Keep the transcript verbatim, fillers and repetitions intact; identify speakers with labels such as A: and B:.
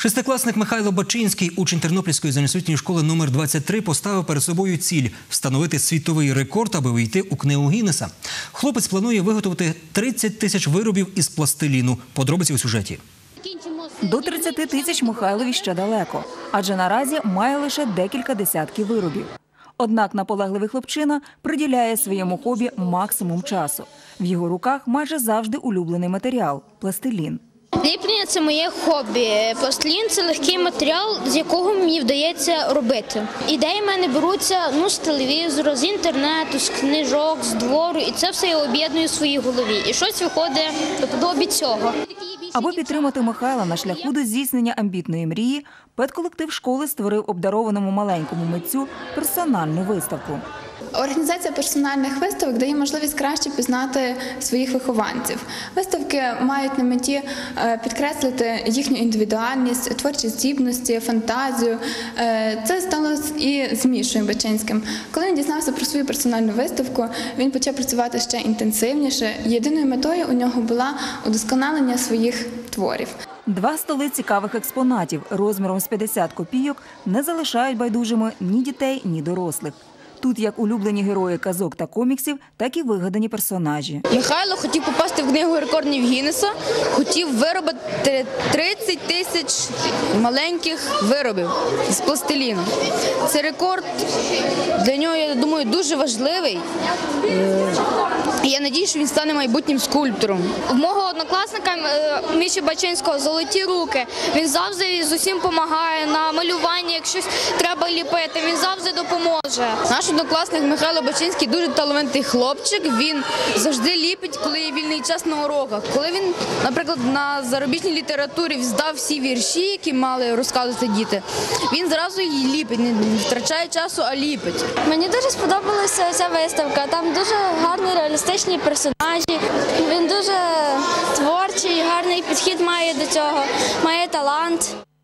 A: Шестикласник Михайло Бачинський, учень Тернопільської загальноосвітньої школи номер двадцять три, поставив перед собою ціль – встановити світовий рекорд, аби війти у книгу Гіннеса. Хлопець планує виготовити тридцять тисяч виробів із пластиліну. Подробиці у сюжеті.
B: До тридцяти тисяч Михайлові ще далеко, адже наразі має лише декілька десятків виробів. Однак наполегливий хлопчина приділяє своєму хобі максимум часу. В його руках майже завжди улюблений матеріал – пластилін.
C: Ліплення – це моє хобі. Пластилін – це легкий матеріал, з якого мені вдається робити. Ідеї в мене беруться ну, з телевізору, з інтернету, з книжок, з двору. І це все я об'єдную в своїй голові. І щось виходить до подобі цього.
B: Аби підтримати Михайла на шляху до здійснення амбітної мрії, педколектив школи створив обдарованому маленькому митцю персональну виставку.
D: Організація персональних виставок дає можливість краще пізнати своїх вихованців. Виставки мають на меті підкреслити їхню індивідуальність, творчі здібності, фантазію. Це сталося і з Мішою Бачинським. Коли він дізнався про свою персональну виставку, він почав працювати ще інтенсивніше. Єдиною метою у нього була удосконалення своїх творів.
B: Два столи цікавих експонатів розміром з п'ятдесят копійок не залишають байдужими ні дітей, ні дорослих. Тут як улюблені герої казок та коміксів, так і вигадані персонажі.
E: Михайло хотів попасти в книгу рекордів Гіннеса, хотів виробити тридцять тисяч маленьких виробів з пластиліну. Це рекорд для нього, я думаю, дуже важливий. І я сподіваюся, що він стане майбутнім скульптором.
C: У мого однокласника Міші Бачинського золоті руки. Він завжди з усім допомагає на малюванні, якщо треба ліпити, він завжди допоможе.
E: Наш однокласник Михайло Бачинський дуже талановитий хлопчик. Він завжди ліпить, коли є вільний час на уроках. Коли він, наприклад, на зарубіжній літературі здав всі вірші, які мали розказувати діти, він зразу її ліпить, не втрачає часу, а ліпить.
C: Мені дуже сподобалася ця виставка. Там дуже гарні реалістичні персонажі. Він дуже творчий, гарний підхід має до цього, має талант.